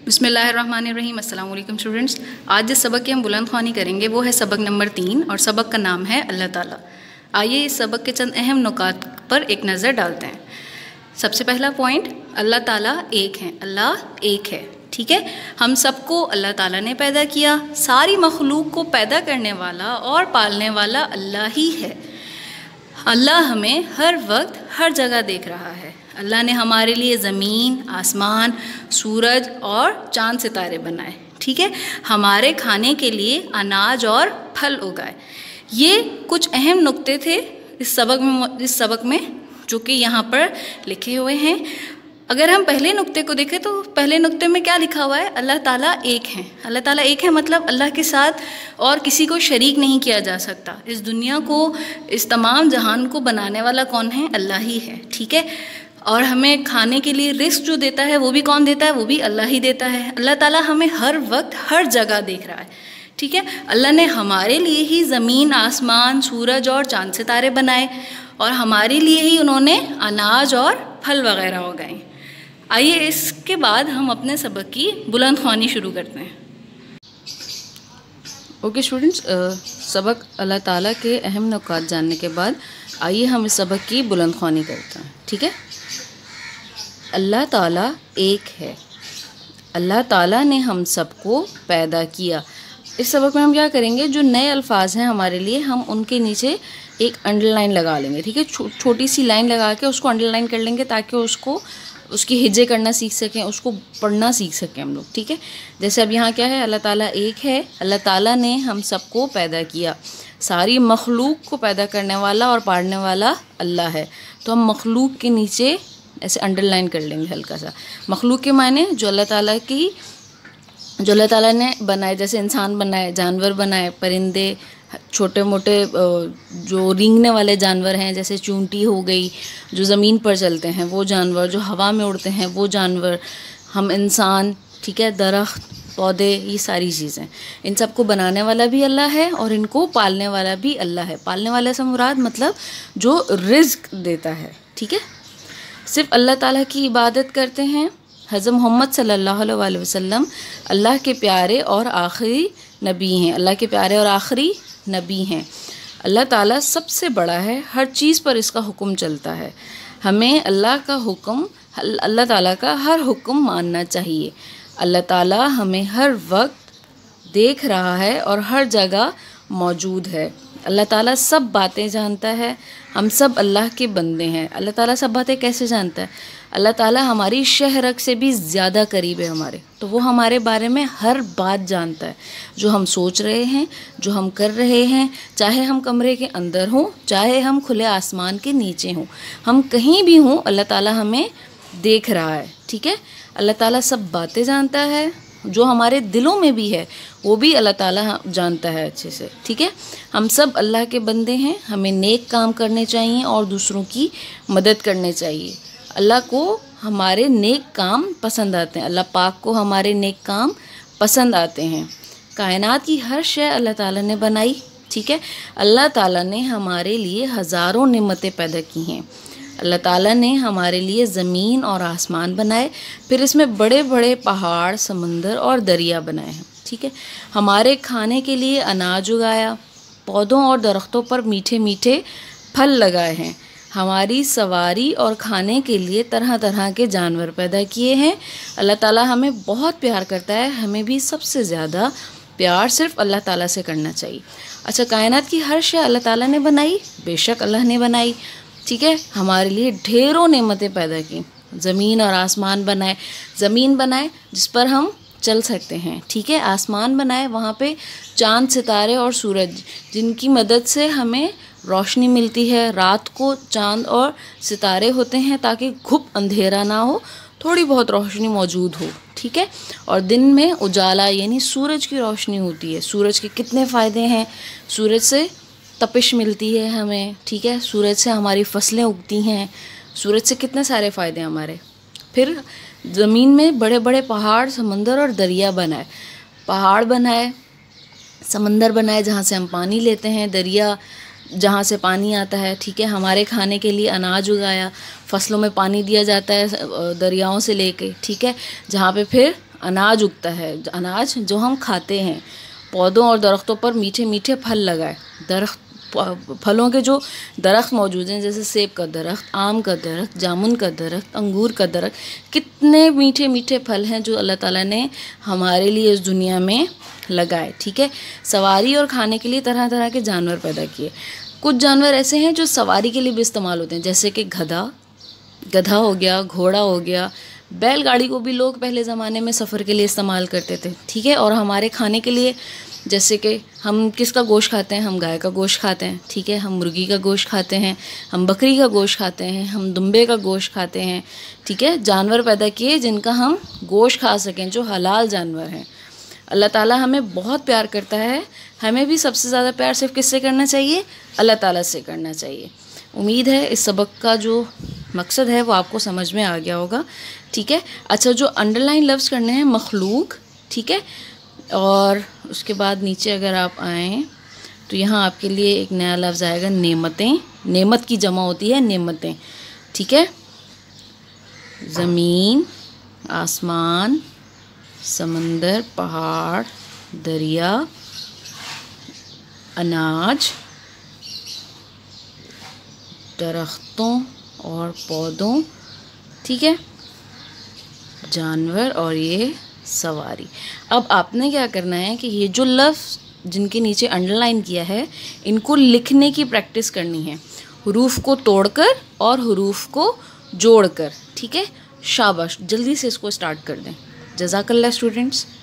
बिस्मिल्लाहिर्रहमानिर्रहीम। अस्सलाम वालेकुम स्टूडेंट्स। आज जिस सबक की हम बुलंद ख्वानी करेंगे वो है सबक नंबर 3 और सबक का नाम है अल्लाह ताला। आइए इस सबक के चंद अहम नुकात पर एक नज़र डालते हैं। सबसे पहला पॉइंट, अल्लाह ताला एक है। अल्लाह एक है, ठीक है। हम सबको अल्लाह ताला ने पैदा किया। सारी मखलूक को पैदा करने वाला और पालने वाला अल्लाह ही है। अल्लाह हमें हर वक्त हर जगह देख रहा है। अल्लाह ने हमारे लिए ज़मीन, आसमान, सूरज और चांद सितारे बनाए, ठीक है। हमारे खाने के लिए अनाज और फल उगाए। ये कुछ अहम नुक्ते थे इस सबक में जो कि यहाँ पर लिखे हुए हैं। अगर हम पहले नुक्ते को देखें तो पहले नुक्ते में क्या लिखा हुआ है? अल्लाह ताला एक है। अल्लाह ताला एक है मतलब अल्लाह के साथ और किसी को शरीक नहीं किया जा सकता। इस दुनिया को, इस तमाम जहान को बनाने वाला कौन है? अल्लाह ही है, ठीक है। और हमें खाने के लिए रिस्क जो देता है वो भी कौन देता है? वो भी अल्लाह ही देता है। अल्लाह ताला हमें हर वक्त हर जगह देख रहा है, ठीक है। अल्लाह ने हमारे लिए ही ज़मीन, आसमान, सूरज और चांद सितारे बनाए और हमारे लिए ही उन्होंने अनाज और फल वगैरह उगाए। आइए इसके बाद हम अपने सबक की बुलंद ख्वानी शुरू करते हैं। ओके स्टूडेंट्स, सबक अल्लाह ताला के अहम नुकात जानने के बाद आइए हम इस सबक की बुलंद ख्वानी करते हैं, ठीक है। अल्लाह ताला एक है। अल्लाह ताला ने हम सबको पैदा किया। इस सबक में हम क्या करेंगे, जो नए अल्फाज हैं हमारे लिए, हम उनके नीचे एक अंडरलाइन लगा लेंगे, ठीक है। छोटी सी लाइन लगा के उसको अंडरलाइन कर लेंगे ताकि उसकी हिज्जे करना सीख सकें, उसको पढ़ना सीख सकें हम लोग, ठीक है। जैसे अब यहाँ क्या है, अल्लाह ताला एक है। अल्लाह ताला ने हम सबको पैदा किया। सारी मखलूक को पैदा करने वाला और पालने वाला अल्लाह है। तो हम मखलूक के नीचे ऐसे अंडरलाइन कर लेंगे हल्का सा। मखलूक के माने जो अल्लाह ताला ने बनाए, जैसे इंसान बनाए, जानवर बनाए, परिंदे, छोटे मोटे जो रेंगने वाले जानवर हैं जैसे चूंटी हो गई, जो ज़मीन पर चलते हैं वो जानवर, जो हवा में उड़ते हैं वो जानवर, हम इंसान, ठीक है, दरख्त, पौधे, ये सारी चीज़ें, इन सब को बनाने वाला भी अल्लाह है और इनको पालने वाला भी अल्लाह है। पालने वाले से मुराद मतलब जो रिज़्क देता है, ठीक है। सिर्फ अल्लाह ताला की इबादत करते हैं। हज़रत मोहम्मद सल्लल्लाहु अलैहि वसल्लम अल्लाह के प्यारे और आखिरी नबी हैं। अल्लाह के प्यारे और आखिरी नबी हैं। अल्लाह ताला सबसे बड़ा है, हर चीज़ पर इसका हुक्म चलता है। हमें अल्लाह ताला का हर हुक्म मानना चाहिए। अल्लाह ताला हमें हर वक्त देख रहा है और हर जगह मौजूद है। अल्लाह ताला सब बातें जानता है। हम सब अल्लाह के बंदे हैं। अल्लाह ताला सब बातें कैसे जानता है? अल्लाह ताला हमारी शहरक से भी ज़्यादा करीब है हमारे, तो वो हमारे बारे में हर बात जानता है। जो हम सोच रहे हैं, जो हम कर रहे हैं, चाहे हम कमरे के अंदर हों, चाहे हम खुले आसमान के नीचे हों, हम कहीं भी हों, अल्लाह ताला हमें देख रहा है, ठीक है। अल्लाह ताला सब बातें जानता है। जो हमारे दिलों में भी है वो भी अल्लाह ताला जानता है अच्छे से, ठीक है। हम सब अल्लाह के बंदे हैं। हमें नेक काम करने चाहिए और दूसरों की मदद करनी चाहिए। अल्लाह को हमारे नेक काम पसंद आते हैं। अल्लाह पाक को हमारे नेक काम पसंद आते हैं। कायनात की हर शय अल्लाह ताला ने बनाई, ठीक है। अल्लाह ताला ने हमारे लिए हज़ारों नेमतें पैदा की हैं। अल्लाह ताला ने हमारे लिए ज़मीन और आसमान बनाए, फिर इसमें बड़े बड़े पहाड़, समंदर और दरिया बनाए हैं, ठीक है। हमारे खाने के लिए अनाज उगाया, पौधों और दरख्तों पर मीठे मीठे फल लगाए हैं। हमारी सवारी और खाने के लिए तरह तरह के जानवर पैदा किए हैं। अल्लाह ताला हमें बहुत प्यार करता है। हमें भी सबसे ज़्यादा प्यार सिर्फ अल्लाह ताला से करना चाहिए। अच्छा, कायनात की हर शय अल्लाह ताला ने बनाई, बेशक अल्लाह ने बनाई, ठीक है। हमारे लिए ढेरों नेमतें पैदा की। ज़मीन और आसमान बनाए। ज़मीन बनाए जिस पर हम चल सकते हैं, ठीक है। आसमान बनाए, वहाँ पे चांद, सितारे और सूरज, जिनकी मदद से हमें रोशनी मिलती है। रात को चांद और सितारे होते हैं ताकि घुप अंधेरा ना हो, थोड़ी बहुत रोशनी मौजूद हो, ठीक है। और दिन में उजाला यानी सूरज की रोशनी होती है। सूरज के कितने फ़ायदे हैं। सूरज से तपिश मिलती है हमें, ठीक है। सूरज से हमारी फसलें उगती हैं। सूरज से कितने सारे फ़ायदे हमारे। फिर ज़मीन में बड़े बड़े पहाड़, समंदर और दरिया बनाए। पहाड़ बनाए, समंदर बनाए जहाँ से हम पानी लेते हैं, दरिया जहाँ से पानी आता है, ठीक है, हमारे खाने के लिए अनाज उगाया, फसलों में पानी दिया जाता है दरियाओं से लेके, ठीक है, जहाँ पे फिर अनाज उगता है, अनाज जो हम खाते हैं। पौधों और दरख्तों पर मीठे मीठे फल लगाए, फलों के जो दरख्त मौजूद हैं, जैसे सेब का दरख्त, आम का दरख्त, जामुन का दरख्त, अंगूर का दरख्त, कितने मीठे मीठे फल हैं जो अल्लाह ताला ने हमारे लिए इस दुनिया में लगाए, ठीक है। सवारी और खाने के लिए तरह तरह के जानवर पैदा किए। कुछ जानवर ऐसे हैं जो सवारी के लिए भी इस्तेमाल होते हैं, जैसे कि गधा हो गया, घोड़ा हो गया, बैलगाड़ी को भी लोग पहले ज़माने में सफ़र के लिए इस्तेमाल करते थे, ठीक है। और हमारे खाने के लिए, जैसे कि हम किसका गोश्त खाते हैं, हम गाय का गोश्त खाते हैं, ठीक है, हम मुर्गी का गोश्त खाते हैं, हम बकरी का गोश्त खाते हैं, हम दुम्बे का गोश्त खाते हैं, ठीक है। जानवर पैदा किए जिनका हम गोश्त खा सकें, जो हलाल जानवर हैं। अल्लाह ताला हमें बहुत प्यार करता है, हमें भी सबसे ज़्यादा प्यार सिर्फ किससे करना चाहिए, अल्लाह ताला से करना चाहिए। उम्मीद है इस सबक का जो मकसद है वो आपको समझ में आ गया होगा, ठीक है। अच्छा, जो अंडरलाइन लफ्ज़ करने हैं, मखलूक, ठीक है। और उसके बाद नीचे अगर आप आएँ तो यहाँ आपके लिए एक नया लफ्ज़ आएगा, नेमतें। नेमत की जमा होती है नेमतें, ठीक है। ज़मीन, आसमान, समंदर, पहाड़, दरिया, अनाज, दरख्तों और पौधों, ठीक है, जानवर और ये सवारी। अब आपने क्या करना है कि ये जो लफ्ज़ जिनके नीचे अंडरलाइन किया है, इनको लिखने की प्रैक्टिस करनी है, हुरूफ को तोड़कर और हुरूफ को जोड़कर, ठीक है। शाबाश, जल्दी से इसको स्टार्ट कर दें। जज़ाकल्लाह स्टूडेंट्स।